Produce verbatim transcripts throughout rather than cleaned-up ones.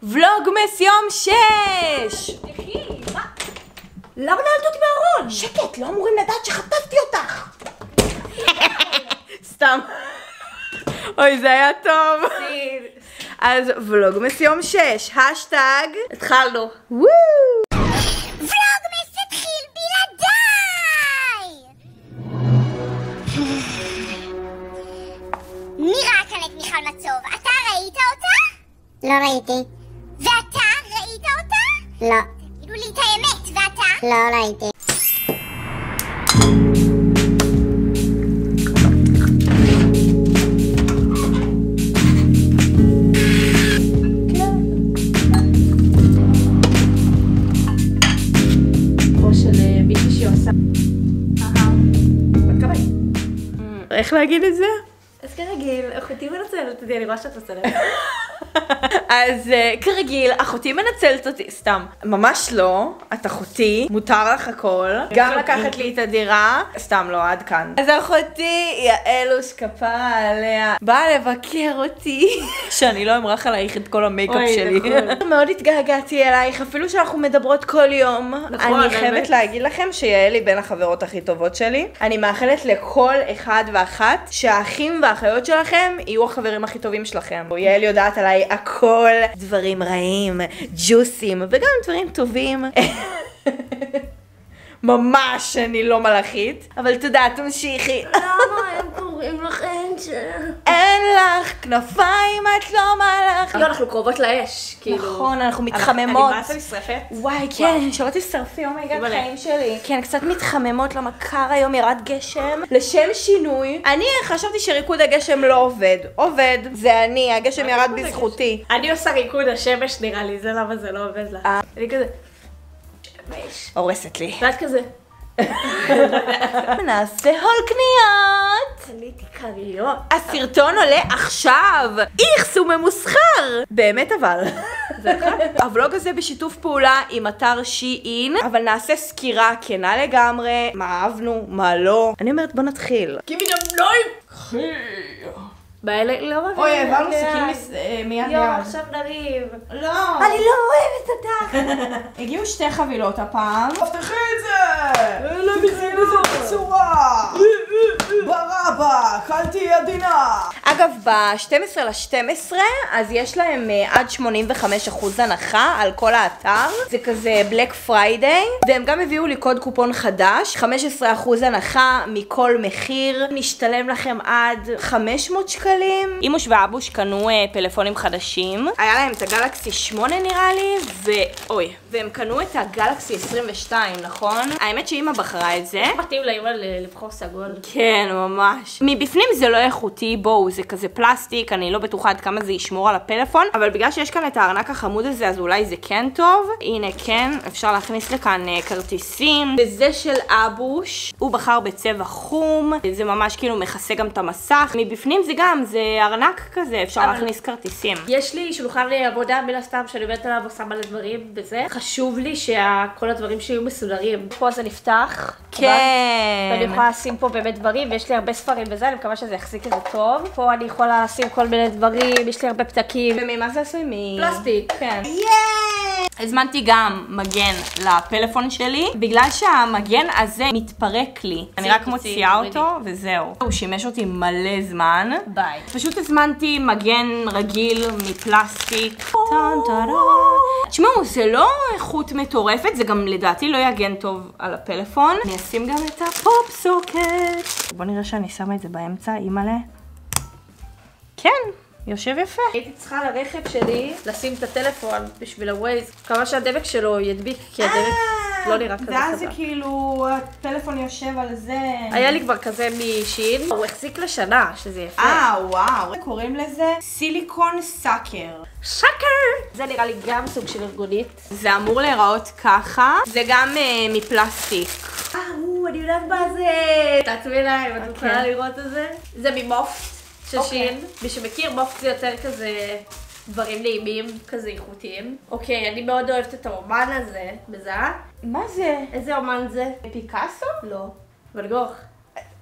ולוגמס יום שש! תחי, מה? למה נעלת אותי בארון? שקט, לא אמורים לדעת שחטפתי אותך! סתם. אוי, זה היה טוב. אז ולוגמס יום שש, השטג. התחלנו. וואו! ולוגמס התחיל בלעדיי! מי ראה כאן את מיכל מצוב? אתה ראית אותה? לא ראיתי. ואתה ראית אותה? לא. תגידו לי את האמת, ואתה? לא ראיתי. איך להגיד את זה? אז כרגיל, אחותי מנצלת אותי, אני רואה שאת מצלמת. אז כרגיל, אחותי מנצלת אותי, סתם. ממש לא, את אחותי, מותר לך הכל. גם לקחת לי את הדירה, סתם לא, עד כאן. אז אחותי, יעלוש כפרה עליה, באה לבקר אותי. שאני לא אמרח עלייך את כל המייקאפ שלי. מאוד התגעגעתי אלייך, אפילו שאנחנו מדברות כל יום. אני חייבת להגיד לכם שיעל היא בין החברות הכי טובות שלי. אני מאחלת לכל אחד ואחת שהאחים והאחיות שלכם יהיו החברים הכי טובים שלכם. יעל יודעת עליי הכל, דברים רעים, ג'וסים, וגם דברים טובים. ממש אני לא מלאכית, אבל תודה, תמשיכי. למה הם קוראים לך אנג'ל? אין לך כנפיים, את לא מלאכית. לא, אנחנו קרובות לאש, כאילו. נכון, אנחנו מתחממות. אני בעצם נשרפת. וואי, כן, שלא תשרפי, אומייגד, חיים שלי. כן, קצת מתחממות, למה קר היום, ירד גשם. לשם שינוי, אני חשבתי שריקוד הגשם לא עובד. עובד, זה אני, הגשם ירד בזכותי. אני עושה ריקוד השמש נראה לי, זה למה זה לא עובד לה. אני כזה... שמש. הורסת לי. ואת כזה... נעשה הול קניות. קניתי קריות. הסרטון עולה עכשיו. איכס הוא ממוסחר. באמת אבל. הוולוג הזה בשיתוף פעולה עם אתר שי-אין, אבל נעשה סקירה כנה לגמרי, מה אהבנו, מה לא. אני אומרת בוא נתחיל. כי מן המנועים! חי! באלה לא מבין. אוי, העברנו סכין מיד יו, ליד. עכשיו נריב. לא. אני לא אוהבת אותך. הגיעו שתי חבילות הפעם. תפתחי את זה! תקחי לזה בצורה! ברבק, אל תהיי עדינה! אגב, ב-שתים עשרה לשתים עשרה, אז יש להם עד שמונים וחמישה אחוז הנחה על כל האתר. זה כזה בלק פריידיי. והם גם הביאו לי קוד קופון חדש, חמישה עשר אחוז הנחה מכל מחיר. נשתלם לכם עד חמש מאות שקלים. אימוש ואבוש קנו אה, פלאפונים חדשים. היה להם את הגלקסי שמונה נראה לי, ואוי, והם קנו את הגלקסי עשרים ושתיים, נכון? האמת שאמא בחרה את זה. מתאים לאמא לבחור סגול. כן, ממש. מבפנים זה לא איכותי, בואו, זה כזה פלסטיק, אני לא בטוחה עד כמה זה ישמור על הפלאפון, אבל בגלל שיש כאן את הארנק החמוד הזה, אז אולי זה כן טוב. הנה, כן, אפשר להכניס לכאן uh, כרטיסים. וזה של אבוש, הוא בחר בצבע חום, זה ממש כאילו מכסה גם את המסך. מבפנים זה גם, זה ארנק כזה, אפשר אבל... להכניס כרטיסים. יש לי שולחן לעבודה מן הסתם שאני עובדת עליו ועושה מלא דברים וזה. חשוב לי שכל הדברים שיהיו מסודרים. פה זה נפתח. כן. ואני יכולה לשים פה באמת דברים, ויש לי הרבה ספרים וזה, אני מקווה שזה יחזיק את זה טוב. פה אני יכולה לשים כל מיני דברים, יש לי הרבה פתקים. וממה זה עשוי? מ... פלסטיק. כן. יאיי! הזמנתי גם מגן לפלאפון שלי, בגלל שהמגן הזה מתפרק לי. אני רק מוציאה אותו וזהו. הוא שימש אותי מלא זמן. ביי. פשוט הזמנתי מגן רגיל מפלסטיק. תשמעו, זה לא איכות מטורפת, זה גם לדעתי לא יגן טוב על הפלאפון. אני אשים גם את הפופ סוקט. בוא נראה שאני שמה את זה באמצע, אימאלה. כן. יושב יפה. הייתי צריכה לרכב שלי לשים את הטלפון בשביל הווייז, כמה שהדבק שלו ידביק, כי הדבק לא נראה כזה חזק. ואז זה כאילו, הטלפון יושב על זה. היה לי כבר כזה משין, הוא החזיק לשנה, שזה יפה. אה, וואו. קוראים לזה סיליקון סאקר. שקר! זה נראה לי גם סוג של ארגונית. זה אמור להיראות ככה. זה גם uh, מפלסטיק. אה, אני יודעת מה זה. תעצמי עיניים, את יכולה לראות את זה? זה ממופט. של שין, מי שמכיר, מופט זה יותר כזה דברים נעימים, כזה איכותיים. אוקיי, אני מאוד אוהבת את האומן הזה, מזהה? מה זה? איזה אומן זה? פיקאסו? לא. ואן גוך. אני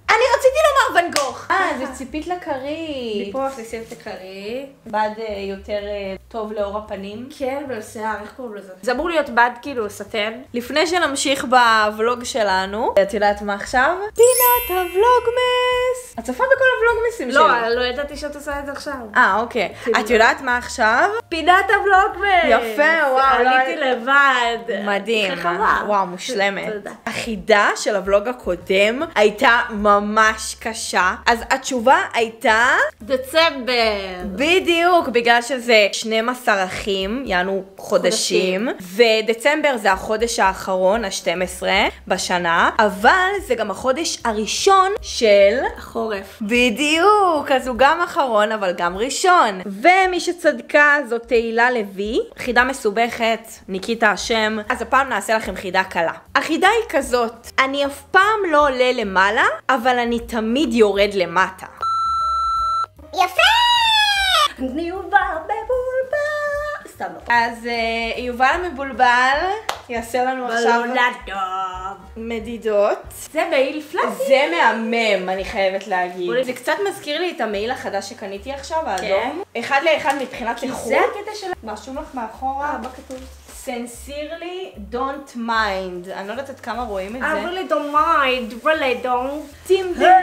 רציתי לומר ון גוך. אה, זה ציפית לקרי. מפה מכניסים את הקרי. בד יותר טוב לאור הפנים. כן, ולשיער, איך קוראים לזה? זה אמור להיות בד כאילו סטן. לפני שנמשיך בוולוג שלנו, את יודעת מה עכשיו? פינת הוולוגמס! את צופה בכל הוולוגמסים שלי. לא, לא ידעתי שאת עושה את זה עכשיו. אה, אוקיי. את יודעת מה עכשיו? פינת הוולוגמס! יפה, וואו. עליתי לבד. מדהים. חכמה. וואו, מושלמת. תודה. החידה של הוולוג הקודם הייתה ממש קשה, אז התשובה הייתה... דצמבר. בדיוק, בגלל שזה שנים עשר אחים, יענו חודשים, ודצמבר זה החודש האחרון, ה-שתים עשרה בשנה, אבל זה גם החודש הראשון של... החורף. בדיוק, אז הוא גם אחרון אבל גם ראשון. ומי שצדקה זאת תהילה לוי, חידה מסובכת, ניקיטה השם, אז הפעם נעשה לכם חידה קלה. החידה היא כזאת, אני אף פעם לא עולה למעלה, אבל אני תמיד יורד למטה. יפה! אני יובל מבולבל. סתם לא. אז uh, יובל מבולבל יעשה לנו עכשיו בלולדוב. מדידות. זה מעיל פלאפי. זה מהמם, אני חייבת להגיד. זה קצת מזכיר לי את המעיל החדש שקניתי עכשיו, האדום. אחד לאחד מבחינת איכות. זה הקטע של... משהו לך מאחורה. מה כתוב? Sincerely don't mind. אני לא יודעת עד כמה רואים את I זה. really don't mind, really don't. טים דדי.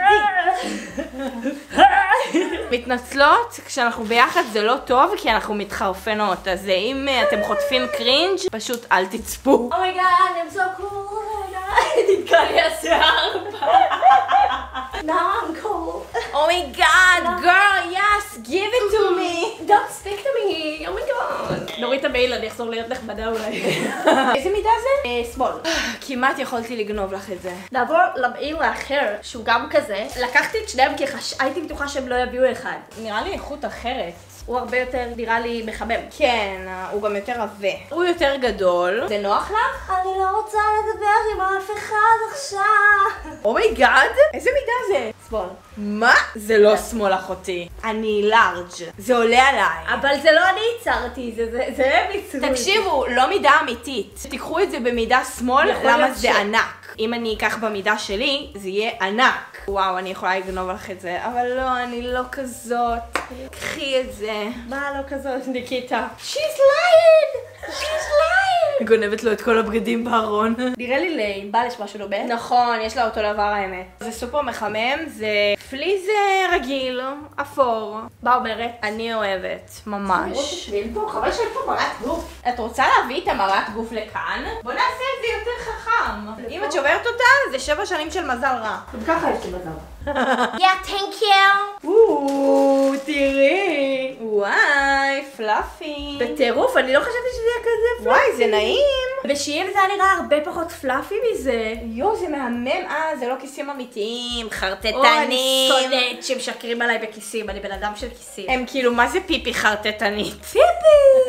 מתנצלות, כשאנחנו ביחד זה לא טוב כי אנחנו מתחרפנות, אז אם אתם חוטפים קרינג' פשוט אל תצפו. אומייגאד, I'm so cool. תתקע לי השיער. Now I'm cool. אומייגאד, girl, yes, give it to me. Don't speak to me, אומייגאד. נוריד את המעיל, אני אחזור להיות נחמדה אולי. איזה מידה זה? שמאל. כמעט יכולתי לגנוב לך את זה. נעבור למעיל האחר, שהוא גם כזה. לקחתי את שניהם כי הייתי בטוחה שהם לא יביאו אחד. נראה לי איכות אחרת. הוא הרבה יותר, נראה לי, מחמם. כן, הוא גם יותר עבה. הוא יותר גדול. זה נוח לך? אני לא רוצה לדבר עם אף אחד עכשיו. אומייגאד, איזה מידה זה? שמאל. מה? זה לא שמאל אחותי. אני לארג'. זה עולה עליי. אבל זה לא אני ייצרתי, זה זה זה הם ייצרו. תקשיבו, לא מידה אמיתית. תיקחו את זה במידה שמאל, יכול למה להיות זה ש- ענק. אם אני אקח במידה שלי, זה יהיה ענק. וואו, אני יכולה לגנוב לך את זה, אבל לא, אני לא כזאת. קחי את זה. מה לא כזאת, ניקיטה? She's lying! She's lying! גונבת לו את כל הבגדים בארון. נראה לי לענבל יש משהו דומה. נכון, יש לה אותו דבר האמת. זה סופר מחמם, זה פליז רגיל, אפור. מה אומרת? אני אוהבת, ממש. חבל שאין פה מראת גוף. את רוצה להביא את המרת גוף לכאן? בוא נעשה את זה יותר חכם. אם את שוברת אותה, זה שבע שנים של מזל רע. ככה יש לי מזל. Yeah, thank you. וואו, תראי. וואי, פלאפי. בטירוף, אני לא חשבתי שזה יהיה כזה פלאפי. וואי, זה נעים. בשיעין זה היה נראה הרבה פחות פלאפי מזה. יו, זה מהמם. אה, זה לא כיסים אמיתיים, חרטטנים. או, אני שונאת שמשקרים עליי בכיסים, אני בן אדם של כיסים. הם כאילו, מה זה פיפי חרטטנית? פיפי!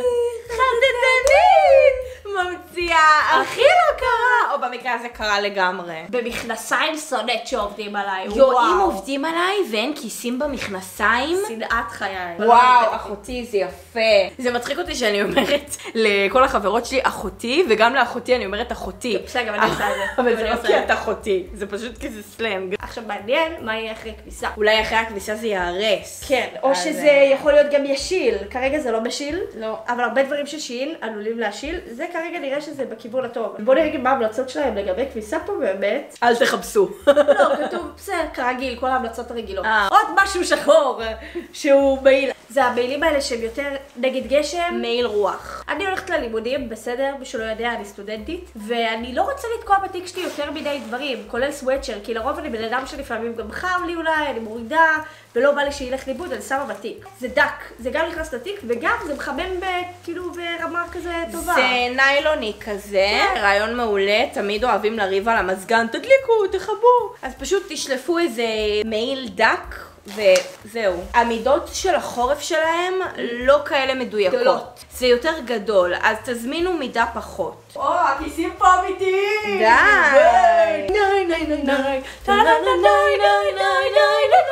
חרטטנית! ממציאה, הכי לא קרה. או במקרה הזה קרה לגמרי. במכנסיים שונאת שעובדים עליי. יו, אם עובדים עליי ואין כיסים במכנסיים, שנאת חיי. וואו, אחותי, זה יפה. זה מצחיק אותי שאני אומרת לכל החברות שלי אחותי, וגם לאחותי אני אומרת אחותי. בסדר, גם אני עושה את זה. אבל זה לא כי את אחותי, זה פשוט כי זה סלנג. עכשיו מעניין מה יהיה אחרי כביסה. אולי אחרי הכביסה זה יערס. כן, או אז, שזה יכול להיות גם ישיל. כרגע זה לא משיל. לא. אבל הרבה דברים ששיל עלולים להשיל, זה כרגע נראה שזה בכיוון הטוב. בואו נראה מה ההמלצות שלהם לגבי כביסה פה באמת. אל תחפשו. לא, כתוב, בסדר, כרגיל, כל ההמלצות הרגילות. אה. עוד משהו שחור, שהוא מעיל. זה המעילים האלה שהם יותר נגד גשם. מעיל רוח. אני הולכת ללימודים, בסדר, מי שלא יודע, אני סטודנטית, ואני לא רוצה לתקוע בתיק שלי יותר מדי דברים, כולל סוואצ'ר, כי לרוב אני בן אדם שלפעמים גם חם לי אולי, אני מורידה, ולא בא לי שילך לאיבוד, אני שמה בתיק. זה דק, זה גם נכנס לתיק, וגם זה מחמם ב, כאילו ברמה כזה טובה. זה ניילוני כזה, רעיון מעולה, תמיד אוהבים לריב על המזגן, תדליקו, תחבו. אז פשוט תשלפו איזה מעיל דק. וזהו. המידות של החורף שלהם לא כאלה מדויקות. גדולות. זה יותר גדול, אז תזמינו מידה פחות. או, הכיסים פה אמיתיים! די! ניי ניי ניי ניי ניי ניי ניי ניי ניי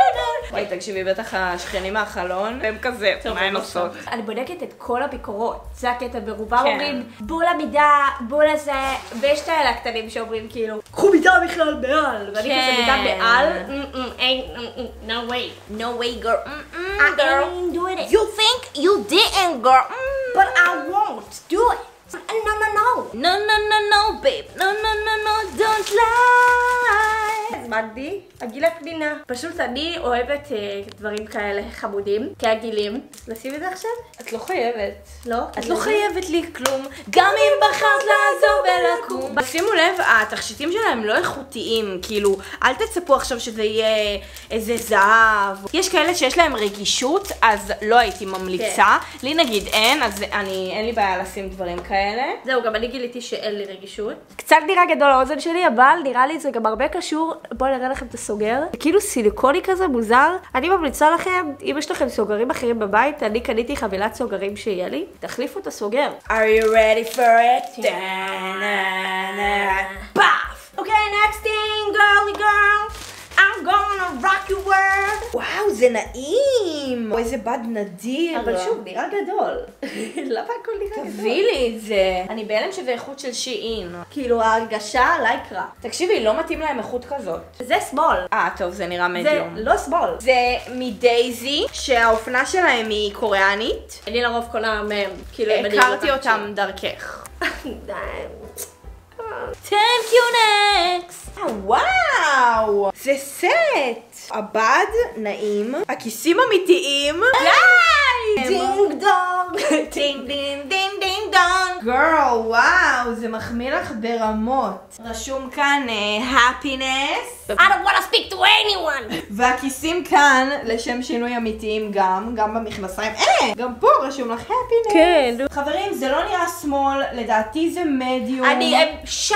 וואי, תקשיבי, בטח השכנים מהחלון, הם כזה, מה הן עושות? אני בודקת את כל הביקורות, זה הקטע, ברובם אומרים בול המידה, בול הזה, ויש את האלה הקטנים שאומרים כאילו, קחו מידה בכלל מעל, ואני כזה מידה מעל, no way, No way, girl. I ain't doing it. You think you didn't, girl? But I won't do it. No, no, no. No, no, no, no, babe. No, no, no, no, don't lie. הזמנתי, הגיל הפנינה. פשוט אני אוהבת אה, דברים כאלה חמודים, כהגילים. נשים את זה עכשיו? את לא חייבת. לא? את לא חייבת לי כלום, גם אם בחרת לעזוב ולקום. שימו לב, התכשיטים שלהם לא איכותיים, כאילו, אל תצפו עכשיו שזה יהיה איזה זהב. יש כאלה שיש להם רגישות, אז לא הייתי ממליצה. לי נגיד אין, אז אני, אין לי בעיה לשים דברים כאלה. זהו, גם אני גיליתי שאין לי רגישות. קצת נראה גדול האוזן שלי, אבל נראה לי זה גם הרבה קשור. בואו נראה לכם את הסוגר. כאילו סיליקוני כזה מוזר. אני ממליצה לכם, אם יש לכם סוגרים אחרים בבית, אני קניתי חבילת סוגרים שיהיה לי, תחליפו את הסוגר. Are you ready for it? Paf! Okay, next thing, girly girl. I'm gonna rock your world. וואו, זה נעים. איזה בד נדיר. אבל שוב, נראה גדול. למה הכל נראה גדול? תביא לי את זה. אני בהלם שזה איכות של שיעין. כאילו ההרגשה לייקרה. תקשיבי, לא מתאים להם איכות כזאת. זה שמאל. אה, טוב, זה נראה זה מדיום. לא שמאל. זה מדייזי, שהאופנה שלהם היא קוריאנית. אני לרוב קונה מהם. כאילו, אם אני הכרתי לוקחת אותם דרכך. די. Thank you next! וואו! זה סט! הבד נעים, הכיסים אמיתיים. די! דינג דונג! דינג דינג דינג דינג דונג! גרל, וואו, זה מחמיא לך ברמות. רשום כאן happiness. I don't want to speak to anyone! והכיסים כאן, לשם שינוי אמיתיים גם, גם במכנסיים. אה, גם פה רשום לך happiness. כן. חברים, זה לא נראה שמאל, לדעתי זה מדיום. אני הם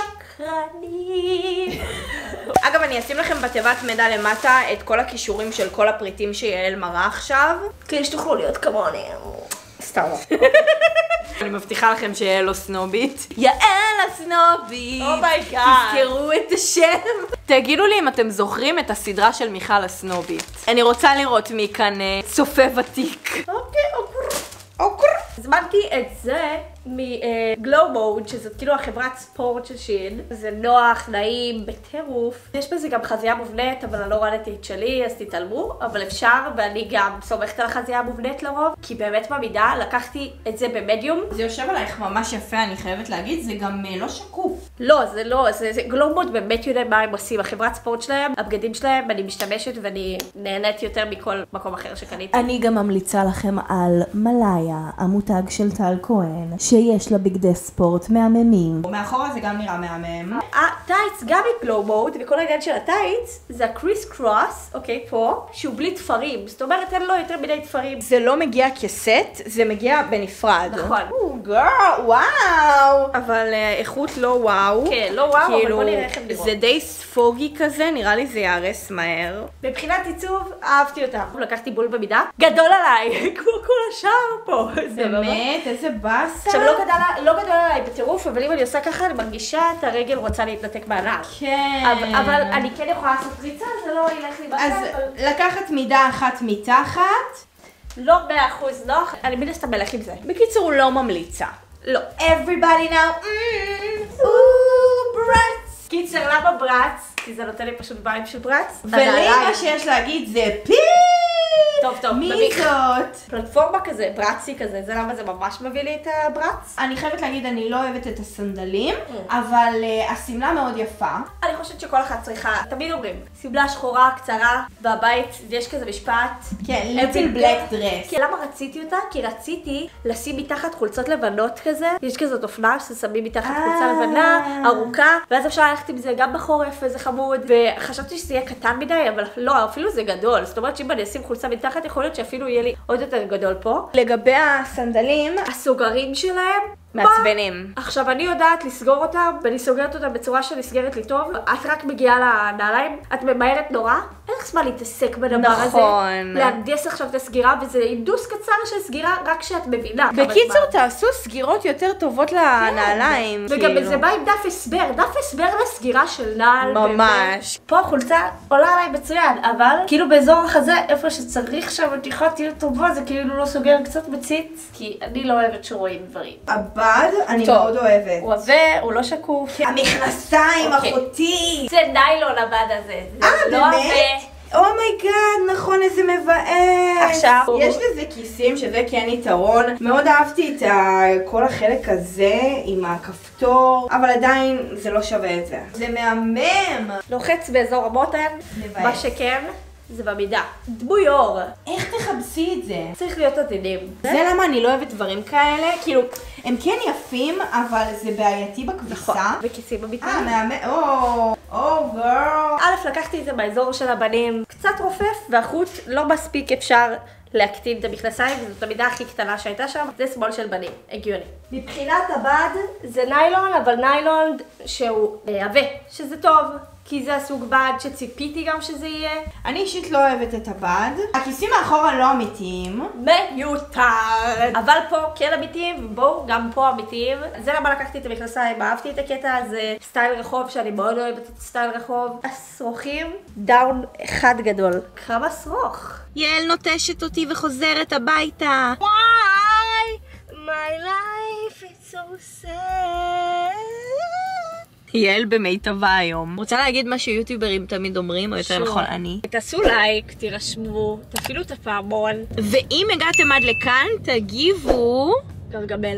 שקרנים. אגב, אני אשים לכם בתיבת מידע למטה את כל הכישורים של כל הפריטים שיעל מראה עכשיו. כדי שתוכלו להיות כמוני. סתם. אני מבטיחה לכם שיעל לא סנובית. יעל הסנובית. אומייגאד. תזכרו את השם. תגידו לי אם אתם זוכרים את הסדרה של מיכל הסנובית. אני רוצה לראות מי כאן צופה ותיק. אוקיי, אוקיי. אוקיי. הזמנתי את זה מגלו מוד, שזאת כאילו החברת ספורט של שין. זה נוח, נעים, בטירוף. יש בזה גם חזייה מובנית, אבל אני לא ראיתי את שלי, אז תתעלמו. אבל אפשר, ואני גם סומכת על החזייה המובנית לרוב, כי באמת במידה לקחתי את זה במדיום. זה יושב עלייך ממש יפה, אני חייבת להגיד, זה גם לא שקוף. לא, זה לא, זה, זה גלו מוד באמת יודע מה הם עושים. החברת ספורט שלהם, הבגדים שלהם, אני משתמשת ואני נהנית יותר מכל מקום אחר שקניתי. אני גם ממליצה לכם על מלאיה, המותג של טל כהן, שיש לה בגדי ספורט מהממים. מאחורה זה גם נראה מהמם. הטייץ גם מגלו מוד, וכל העניין של הטייץ זה הקריס קרוס, אוקיי, פה, שהוא בלי תפרים. זאת אומרת, אין לו יותר מדי תפרים. זה לא מגיע כסט, זה מגיע בנפרד. נכון. גרל, וואו. אבל איכות לא וואו. כן, לא וואו, אבל בוא נראה איך הם נראות. זה די ספוגי כזה, נראה לי זה יערס מהר. מבחינת עיצוב, אהבתי אותם. לקחתי בול במידה, גדול עליי, כמו כל השאר פה. באמת, איזה באסה. עכשיו, לא גדול, לא גדול עליי בטירוף, אבל אם אני עושה ככה, אני מרגישה את הרגל רוצה להתנתק מהנעל. כן. אבל, אבל אני כן יכולה לעשות פריצה, זה לא ילך לי אז בסדר. אבל... לקחת מידה אחת מתחת. לא מאה אחוז נוח, אני מן הסתם מלך עם זה. בקיצור, לא ממליצה. לא. Everybody now. או, ברץ. קיצר, למה ברץ? כי זה נותן לי פשוט ביים של ברץ. ולי מה שיש להגיד זה פי! טוב, טוב, מי במיך. זאת? פלטפורמה כזה, ברצי כזה, זה למה זה ממש מביא לי את הברץ? אני חייבת להגיד, אני לא אוהבת את הסנדלים, אבל uh, הסמלה מאוד יפה. אני חושבת שכל אחת צריכה, תמיד אומרים, סמלה שחורה, קצרה, והבית, יש כזה משפט. כן, ליטל בלק דרס. כן, למה רציתי אותה? כי רציתי לשים מתחת חולצות לבנות כזה. יש כזאת אופנה ששמים מתחת חולצה לבנה, ארוכה, ואז אפשר ללכת עם זה גם בחורף, וזה חמוד. וחשבתי שזה יהיה קטן מדי, אבל לא, אפילו זה גדול. זאת אומרת שאם אני אשים חולצה מתחת, יכול להיות שאפילו יהיה לי עוד יותר גדול פה. לגבי הסנדלים, הסוגרים שלהם, מעצבנים. עכשיו אני יודעת לסגור אותם, ואני סוגרת אותם בצורה שנסגרת לי טוב. את רק מגיעה לנעליים, את ממהרת נורא, אין לך זמן להתעסק בדבר הזה. נכון. להנדס עכשיו את הסגירה, וזה אינדוס קצר של סגירה רק כשאת מבינה. בקיצור, תעשו סגירות יותר טובות לנעליים. וגם זה בא עם דף הסבר, דף הסבר לסגירה של נעל. ממש. פה החולצה עולה עליי מצוין, אבל כאילו באזור החזה, איפה שצריך שהמתיחה תהיה טובה, זה כאילו לא סוגר קצת מציץ, כי אני לא אוהבת שרואים דברים. הבד אני מאוד אוהבת. הוא עבה, הוא לא שקוף. המכנסיים, אחותי. זה ניילון הבד הזה. אה, באמת? אומייגאד, נכון, איזה מבאס. עכשיו. יש לזה כיסים שזה כן יתרון. מאוד אהבתי את כל החלק הזה עם הכפתור, אבל עדיין זה לא שווה את זה. זה מהמם. לוחץ באזור המותן, מה שכן. זה במידה. דמוי אור. איך תחבסי את זה? צריך להיות עדינים. זה למה אני לא אוהבת דברים כאלה, כאילו, הם כן יפים, אבל זה בעייתי בכביסה. וכיסים אמיתיים. אה, מהמם, או, או, גרל. א', לקחתי את זה באזור של הבנים, קצת רופף, והחוט לא מספיק אפשר להקטין את המכנסיים, וזאת המידה הכי קטנה שהייתה שם. זה שמאל של בנים, הגיוני. מבחינת הבד, זה ניילון, אבל ניילון שהוא עבה, שזה טוב. כי זה הסוג בד שציפיתי גם שזה יהיה. אני אישית לא אוהבת את הבד. הכיסים מאחורה לא אמיתיים. מיותר. אבל פה כן אמיתיים, ובואו, גם פה אמיתיים. זה למה לקחתי את המכנסיים, אהבתי את הקטע הזה. סטייל רחוב שאני מאוד אוהבת את סטייל רחוב. השרוכים, דאון אחד גדול. כמה שרוך. יעל נוטשת אותי וחוזרת הביתה. Why? My life is so sad. יעל במיטבה היום. רוצה להגיד מה שיוטיוברים תמיד אומרים, או יותר נכון אני. תעשו לייק, תירשמו, תפעילו את הפעמון. ואם הגעתם עד לכאן, תגיבו... גרגמל.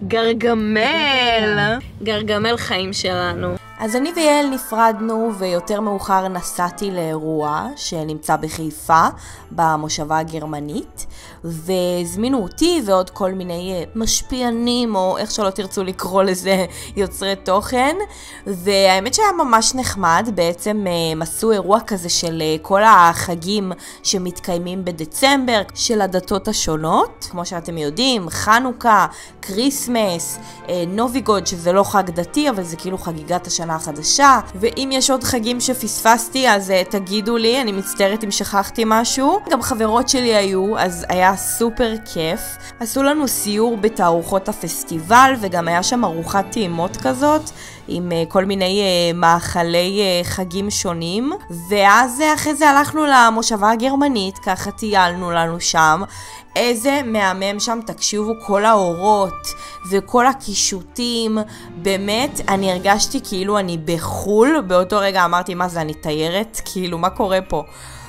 גרגמל. גרגמל חיים שלנו. אז אני ויעל נפרדנו, ויותר מאוחר נסעתי לאירוע שנמצא בחיפה, במושבה הגרמנית, והזמינו אותי ועוד כל מיני משפיענים, או איך שלא תרצו לקרוא לזה, יוצרי תוכן, והאמת שהיה ממש נחמד. בעצם הם עשו אירוע כזה של כל החגים שמתקיימים בדצמבר, של הדתות השונות, כמו שאתם יודעים, חנוכה, קריסמס, נוביגוד, שזה לא חג דתי, אבל זה כאילו חגיגת השנה החדשה. ואם יש עוד חגים שפספסתי, אז uh, תגידו לי, אני מצטערת אם שכחתי משהו. גם חברות שלי היו, אז היה סופר כיף. עשו לנו סיור בתערוכות הפסטיבל, וגם היה שם ארוחת טעימות כזאת, עם uh, כל מיני uh, מאכלי uh, חגים שונים. ואז uh, אחרי זה הלכנו למושבה הגרמנית, ככה טיילנו לנו שם. איזה מהמם שם, תקשיבו, כל האורות וכל הקישוטים, באמת, אני הרגשתי כאילו אני בחול. באותו רגע אמרתי, מה זה, אני תיירת? כאילו, מה קורה פה?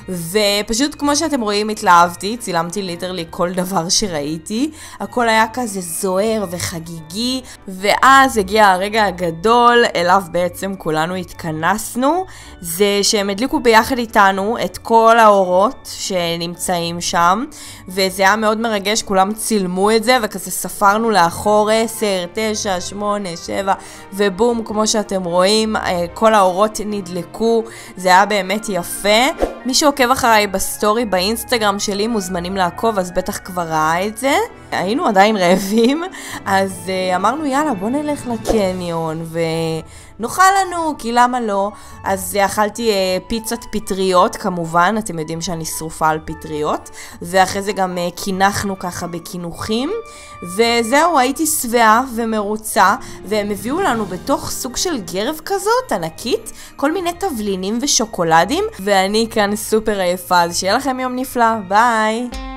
ופשוט כמו שאתם רואים התלהבתי, צילמתי ליטרלי כל דבר שראיתי, הכל היה כזה זוהר וחגיגי, ואז הגיע הרגע הגדול אליו בעצם כולנו התכנסנו, זה שהם הדליקו ביחד איתנו את כל האורות שנמצאים שם, וזה היה מאוד מרגש, כולם צילמו את זה וכזה ספרנו לאחור עשר, תשע, שמונה, שבע, ובום, כמו שאתם רואים, כל האורות נדלקו, זה היה באמת יפה. מי שעוקב אחריי בסטורי באינסטגרם שלי מוזמנים לעקוב, אז בטח כבר ראה את זה. היינו עדיין רעבים, אז uh, אמרנו יאללה בוא נלך לקניון ונאכל לנו, כי למה לא? אז uh, אכלתי uh, פיצת פטריות כמובן, אתם יודעים שאני שרופה על פטריות, ואחרי זה גם uh, קינחנו ככה בכינוחים, וזהו, הייתי שבעה ומרוצה, והם הביאו לנו בתוך סוג של גרב כזאת ענקית, כל מיני תבלינים ושוקולדים, ואני כאן סופר עייפה, אז שיהיה לכם יום נפלא, ביי!